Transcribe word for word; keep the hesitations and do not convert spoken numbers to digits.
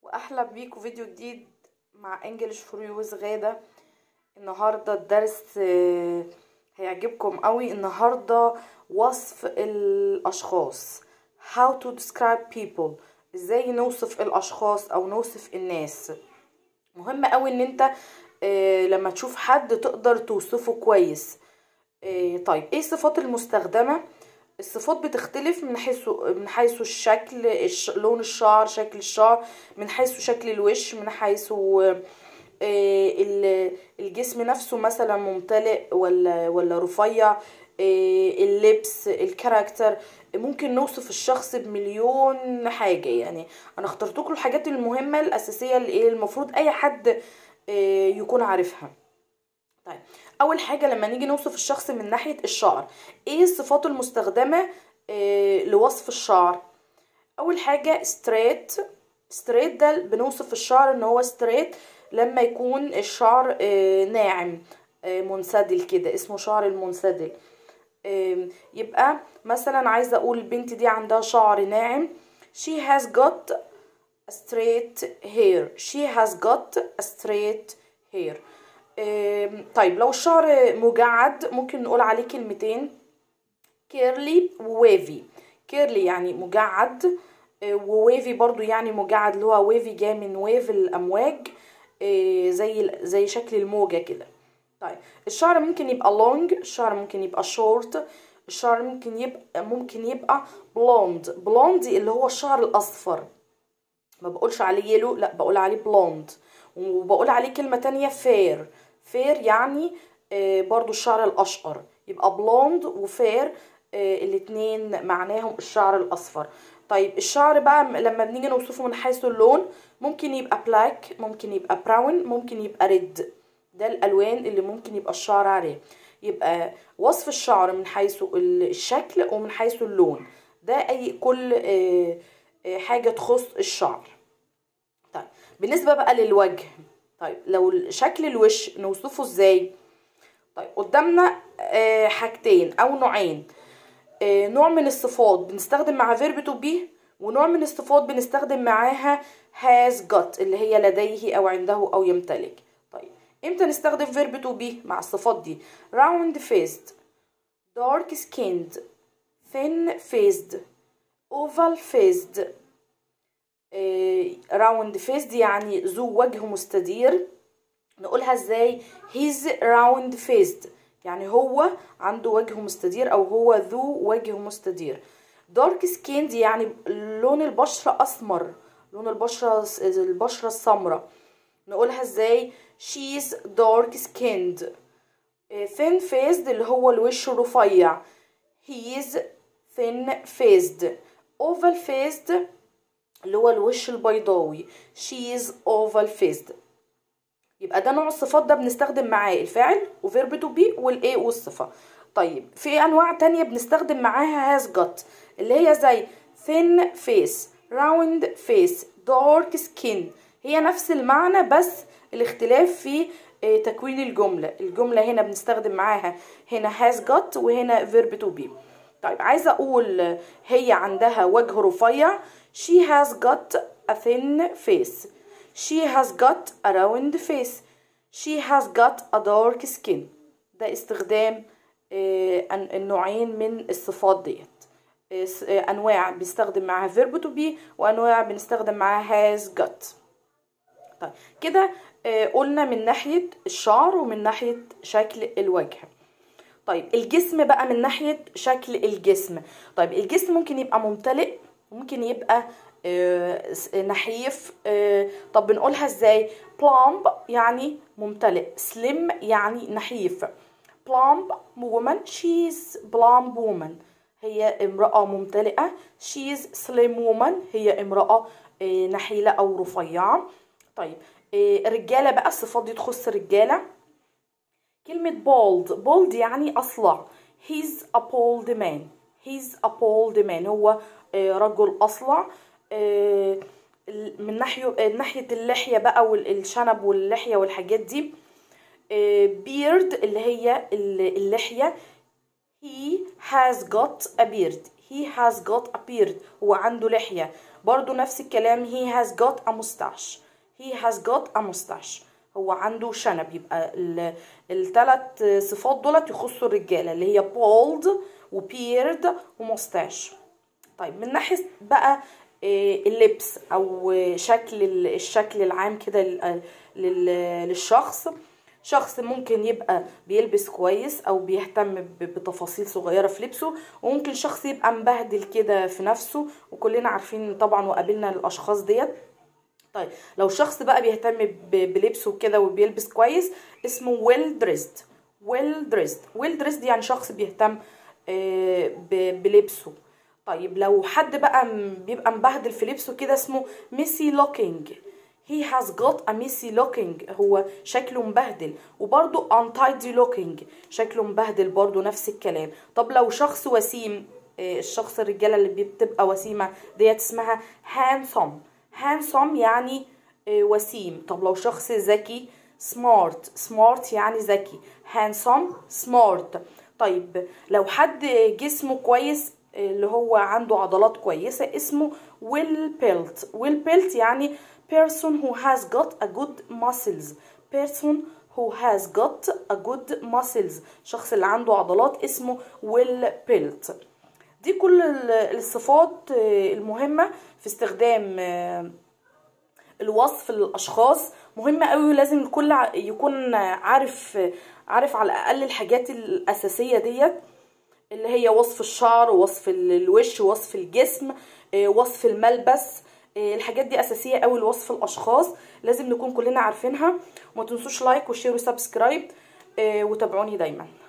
واهلا بيكم فيديو جديد مع انجلش فور يو ويز غادة. النهارده الدرس آه، هيعجبكم قوي. النهارده وصف الاشخاص، how to describe people، ازاي نوصف الاشخاص او نوصف الناس. مهم قوي ان انت آه، لما تشوف حد تقدر توصفه كويس. آه، طيب ايه الصفات المستخدمة؟ الصفات بتختلف من حيث من حيث الشكل، الش... لون الشعر، شكل الشعر، من حيث شكل الوش، من حيث آه، ال- الجسم نفسه، مثلا ممتلئ ولا ولا رفيع، آه، اللبس، الكاركتر. ممكن نوصف الشخص بمليون حاجة. يعني انا اخترت لكم الحاجات المهمة الاساسية اللي ايه المفروض اي حد آه، يكون عارفها. طيب اول حاجه لما نيجي نوصف الشخص من ناحيه الشعر، ايه الصفات المستخدمه آه لوصف الشعر؟ اول حاجه ستريت. ستريت ده بنوصف الشعر ان هو ستريت لما يكون الشعر آه ناعم، آه منسدل كده، اسمه شعر المنسدل. آه يبقى مثلا عايزه اقول البنت دي عندها شعر ناعم. she has got a straight hair. she has got a straight hair. طيب لو الشعر مجعد ممكن نقول عليه كلمتين، كيرلي وويفي. كيرلي يعني مجعد، وويفي برضو يعني مجعد، اللي هو ويفي جاي من ويف الامواج، زي زي شكل الموجة كده. طيب الشعر ممكن يبقى لونج، الشعر ممكن يبقى شورت، الشعر ممكن يبقى ممكن يبقى بلوند. بلوند اللي هو الشعر الاصفر، ما بقولش عليه يلو، لا بقول عليه بلوند. وبقول عليه كلمة تانية فير. فير يعني آه برضو الشعر الأشقر، يبقى بلوند وفير آه الاتنين معناهم الشعر الأصفر. طيب الشعر بقى لما بنيجي نوصفه من حيث اللون، ممكن يبقى بلاك، ممكن يبقى براون، ممكن يبقى ريد. ده الألوان اللي ممكن يبقى الشعر عليه. يبقى وصف الشعر من حيث الشكل ومن حيث اللون، ده أي كل آه حاجة تخص الشعر. طيب بالنسبة بقى للوجه، طيب لو شكل الوش نوصفه ازاي؟ طيب قدامنا آه حاجتين او نوعين. آه نوع من الصفات بنستخدم مع فيرب تو بي، ونوع من الصفات بنستخدم معاها has got اللي هي لديه او عنده او يمتلك. طيب امتى نستخدم فيرب تو بي مع الصفات دي؟ round faced، dark skinned، thin faced، oval faced. راوند فيسد يعني ذو وجه مستدير. نقولها ازاي؟ he's round faced يعني هو عنده وجه مستدير او هو ذو وجه مستدير. dark skinned يعني لون البشرة اسمر، لون البشرة البشرة السمراء. نقولها ازاي؟ she's dark skinned. thin faced اللي هو الوش الرفيع، he's thin faced. oval faced اللي هو الوش البيضاوي، she is oval faced. يبقى ده نوع الصفات، ده بنستخدم معاه الفاعل وفيرب تو بي والايه والصفة. طيب في انواع تانية بنستخدم معاها has got اللي هي زي thin face، round face، dark skin. هي نفس المعنى بس الاختلاف في تكوين الجملة. الجملة هنا بنستخدم معاها هنا has got وهنا verb to be. طيب عايزة اقول هي عندها وجه رفيع، she has got a thin face. she has got a round face. she has got a dark skin. ده استخدام آه النوعين من الصفات ديت. آه انواع بنستخدم معاها verb to be وانواع بنستخدم معاها has got. طيب كده آه قلنا من ناحية الشعر ومن ناحية شكل الوجه. طيب الجسم بقى من ناحية شكل الجسم. طيب الجسم ممكن يبقى ممتلئ، ممكن يبقى آه نحيف. آه طب بنقولها ازاي؟ plump يعني ممتلئ، slim يعني نحيف. plump woman، she's plump woman هي امرأة ممتلئة. she's slim woman هي امرأة آه نحيلة او رفيعة. طيب آه الرجالة بقى، الصفات دي تخص الرجالة. كلمة bold، bold يعني أصلع. he's a bold man. he's a bold man هو رجل أصلع. من ناحية ناحية اللحية بقى والشنب واللحية والحاجات دي. beard اللي هي اللحية، he has got a beard. he has got a beard هو عنده لحية. برضو نفس الكلام he has got a mustache. he has got a mustache هو عنده شنب. يبقى الثلاث صفات دولت يخصوا الرجالة اللي هي bald و beard و mustache. طيب من ناحية بقى اللبس او شكل الشكل العام كده للشخص، شخص ممكن يبقى بيلبس كويس او بيهتم بتفاصيل صغيرة في لبسه، وممكن شخص يبقى مبهدل كده في نفسه، وكلنا عارفين طبعا وقابلنا الاشخاص ديت. طيب لو شخص بقى بيهتم بلبسه كده وبيلبس كويس اسمه well dressed. well dressed well dressed يعني شخص بيهتم بلبسه. طيب لو حد بقى بيبقى مبهدل في لبسه كده اسمه messy looking. he has got a messy looking هو شكله مبهدل. وبرضو untidy looking شكله مبهدل برضو نفس الكلام. طب لو شخص وسيم، الشخص الرجالة اللي بتبقى وسيمة ديت اسمها handsome. handsome يعني وسيم. طب لو شخص ذكي smart. smart يعني ذكي. handsome smart. طيب لو حد جسمه كويس اللي هو عنده عضلات كويسة اسمه well built. well built يعني person who has got a good muscles. person who has got a good muscles شخص اللي عنده عضلات اسمه well built. دي كل الصفات المهمة في استخدام الوصف للأشخاص. مهمة قوي، لازم الكل يكون عارف عارف على الأقل الحاجات الأساسية ديت اللي هي وصف الشعر، ووصف الوش، ووصف الجسم، وصف الملبس. الحاجات دي أساسية قوي لوصف الأشخاص، لازم نكون كلنا عارفينها. وما تنسوش لايك وشير وسبسكرايب وتابعوني دايما.